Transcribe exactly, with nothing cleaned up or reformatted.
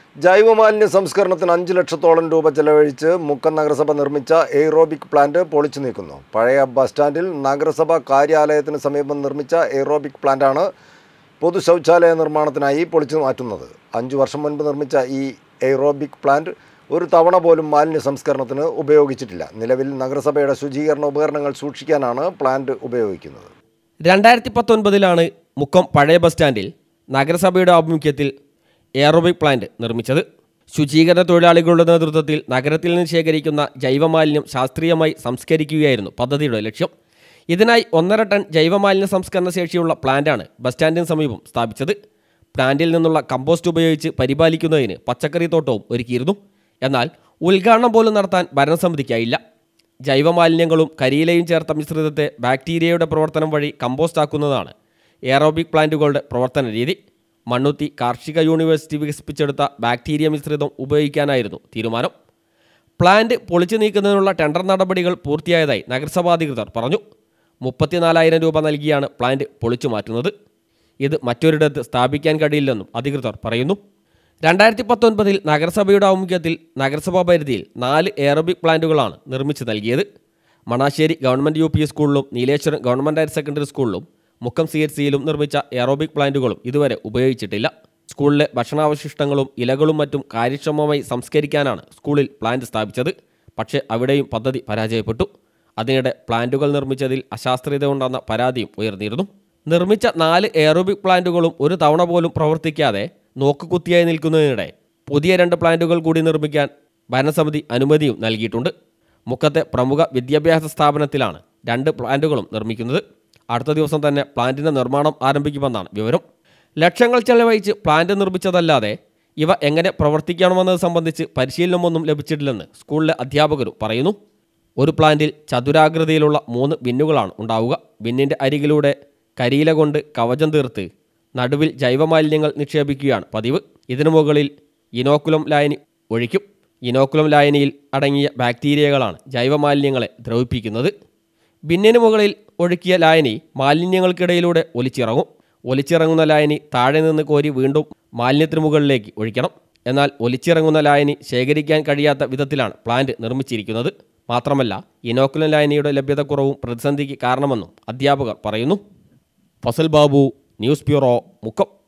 ജൈവമാലിന്യ സംസ്കരണത്തിന് അഞ്ച് ലക്ഷത്തോളം രൂപ ചെലവഴിച്ച് മുക്കം നഗരസഭ നിർമ്മിച്ച എയ്റോബിക് പ്ലാന്റ് പൊളിച്ചു നീക്കുന്നു. പഴയ ബസ് സ്റ്റാൻഡിൽ നഗരസഭ കാര്യാലയത്തിന് സമീപം നിർമ്മിച്ച എയ്റോബിക് പ്ലാന്റാണ് പൊതു ശൗചാലയ നിർമ്മാണത്തിനായി പൊളിച്ചു മാറ്റുന്നത്. അഞ്ചു വർഷം മുൻപ് നിർമ്മിച്ച ഈ എയ്റോബിക് പ്ലാന്റ് ഒരു തവണ പോലും മാലിന്യ സംസ്കരണത്തിന് ഉപയോഗിച്ചിട്ടില്ല. നിലവിൽ നഗരസഭയുടെ ശുചീകരണ ഉപകരണങ്ങൾ സൂക്ഷിക്കാനാണ് പ്ലാന്റ് ഉപയോഗിക്കുന്നത്. രണ്ടായിരത്തി പത്തൊൻപതിലാണ് മുക്കം പഴയ ബസ് സ്റ്റാൻഡിൽ നഗരസഭയുടെ ആഭിമുഖ്യത്തിൽ എയ്റോബിക് പ്ലാന്റ് നിർമ്മിച്ചത്. ശുചീകരണ തൊഴിലാളികളുടെ നേതൃത്വത്തിൽ നഗരത്തിൽ നിന്ന് ശേഖരിക്കുന്ന ജൈവമാലിന്യം ശാസ്ത്രീയമായി സംസ്കരിക്കുകയായിരുന്നു പദ്ധതിയുടെ ലക്ഷ്യം. ഇതിനായി ഒന്നര ടൺ ജൈവമാലിന്യ സംസ്കരണ ശേഷിയുള്ള പ്ലാന്റാണ് ബസ് സ്റ്റാൻഡിന് സമീപം സ്ഥാപിച്ചത്. പ്ലാന്റിൽ നിന്നുള്ള കമ്പോസ്റ്റ് ഉപയോഗിച്ച് പരിപാലിക്കുന്നതിന് പച്ചക്കറി തോട്ടവും ഒരുക്കിയിരുന്നു. എന്നാൽ ഉദ്ഘാടനം പോലും നടത്താൻ ഭരണസമിതിക്കായില്ല. ജൈവമാലിന്യങ്ങളും കരിയിലയും ചേർത്ത മിശ്രിതത്തെ ബാക്ടീരിയയുടെ പ്രവർത്തനം വഴി കമ്പോസ്റ്റാക്കുന്നതാണ് എയ്റോബിക് പ്ലാന്റുകളുടെ പ്രവർത്തന രീതി. മണ്ണുത്തി കാർഷിക യൂണിവേഴ്സിറ്റി വികസിപ്പിച്ചെടുത്ത ബാക്ടീരിയ മിശ്രിതം ഉപയോഗിക്കാനായിരുന്നു തീരുമാനം. പ്ലാന്റ് പൊളിച്ചു നീക്കുന്നതിനുള്ള ടെൻഡർ നടപടികൾ പൂർത്തിയായതായി നഗരസഭാ അധികൃതർ പറഞ്ഞു. മുപ്പത്തിനാലായിരം രൂപ നൽകിയാണ് പ്ലാന്റ് പൊളിച്ചു മാറ്റുന്നത്. ഇത് മറ്റൊരിടത്ത് സ്ഥാപിക്കാൻ കഴിയില്ലെന്നും അധികൃതർ പറയുന്നു. രണ്ടായിരത്തി പത്തൊൻപതിൽ നഗരസഭയുടെ ആഭിമുഖ്യത്തിൽ നഗരസഭാ പരിധിയിൽ നാല് എയ്റോബിക് പ്ലാന്റുകളാണ് നിർമ്മിച്ചു നൽകിയത്. മണാശ്ശേരി ഗവൺമെൻറ് യു പി സ്കൂളിലും നീലേശ്വരം ഗവൺമെൻറ് ഹയർ സെക്കൻഡറി സ്കൂളിലും മുക്കം സി എച്ച് സിയിലും നിർമ്മിച്ച എയ്റോബിക് പ്ലാന്റുകളും ഇതുവരെ ഉപയോഗിച്ചിട്ടില്ല. സ്കൂളിലെ ഭക്ഷണാവശിഷ്ടങ്ങളും ഇലകളും മറ്റും കാര്യക്ഷമമായി സംസ്കരിക്കാനാണ് സ്കൂളിൽ പ്ലാന്റ് സ്ഥാപിച്ചത്. പക്ഷേ അവിടെയും പദ്ധതി പരാജയപ്പെട്ടു. അതിനിടെ പ്ലാന്റുകൾ നിർമ്മിച്ചതിൽ അശാസ്ത്രീയത ഉണ്ടെന്ന പരാതിയും ഉയർന്നിരുന്നു. നിർമ്മിച്ച നാല് എയ്റോബിക് പ്ലാന്റുകളും ഒരു തവണ പോലും പ്രവർത്തിക്കാതെ നോക്കുകുത്തിയായി നിൽക്കുന്നതിനിടെ പുതിയ രണ്ട് പ്ലാന്റുകൾ കൂടി നിർമ്മിക്കാൻ ഭരണസമിതി അനുമതിയും നൽകിയിട്ടുണ്ട്. മുക്കത്തെ പ്രമുഖ വിദ്യാഭ്യാസ സ്ഥാപനത്തിലാണ് രണ്ട് പ്ലാന്റുകളും നിർമ്മിക്കുന്നത്. അടുത്ത ദിവസം തന്നെ പ്ലാന്റിൻ്റെ നിർമ്മാണം ആരംഭിക്കുമെന്നാണ് വിവരം. ലക്ഷങ്ങൾ ചെലവഴിച്ച് പ്ലാന്റ് നിർമ്മിച്ചതല്ലാതെ ഇവ എങ്ങനെ പ്രവർത്തിക്കണമെന്നത് സംബന്ധിച്ച് പരിശീലനമൊന്നും ലഭിച്ചിട്ടില്ലെന്ന് സ്കൂളിലെ അധ്യാപകരും പറയുന്നു. ഒരു പ്ലാന്റിൽ ചതുരാകൃതിയിലുള്ള മൂന്ന് ബിന്നുകളാണ് ഉണ്ടാവുക. ബിന്നിൻ്റെ അരികിലൂടെ കരിയില കൊണ്ട് കവചം തീർത്ത് നടുവിൽ ജൈവമാലിന്യങ്ങൾ നിക്ഷേപിക്കുകയാണ് പതിവ്. ഇതിനു മുകളിൽ ഇനോക്കുലം ലായനി ഒഴിക്കും. ഇനോക്കുലം ലായനിയിൽ അടങ്ങിയ ബാക്ടീരിയകളാണ് ജൈവമാലിന്യങ്ങളെ ദ്രവിപ്പിക്കുന്നത്. ബിന്നിന് മുകളിൽ ഒഴുക്കിയ ലായനി മാലിന്യങ്ങൾക്കിടയിലൂടെ ഒലിച്ചിറങ്ങും. ഒലിച്ചിറങ്ങുന്ന ലായനി താഴെ നിന്ന് കോരി വീണ്ടും മാലിന്യത്തിന് മുകളിലേക്ക് ഒഴിക്കണം. എന്നാൽ ഒലിച്ചിറങ്ങുന്ന ലായനി ശേഖരിക്കാൻ കഴിയാത്ത വിധത്തിലാണ് പ്ലാന്റ് നിർമ്മിച്ചിരിക്കുന്നത്. മാത്രമല്ല ഇനോക്കുലം ലായനിയുടെ ലഭ്യതക്കുറവും പ്രതിസന്ധിക്ക് കാരണമെന്നും അധ്യാപകർ പറയുന്നു. Fazal Babu, news bureau, Mukkam.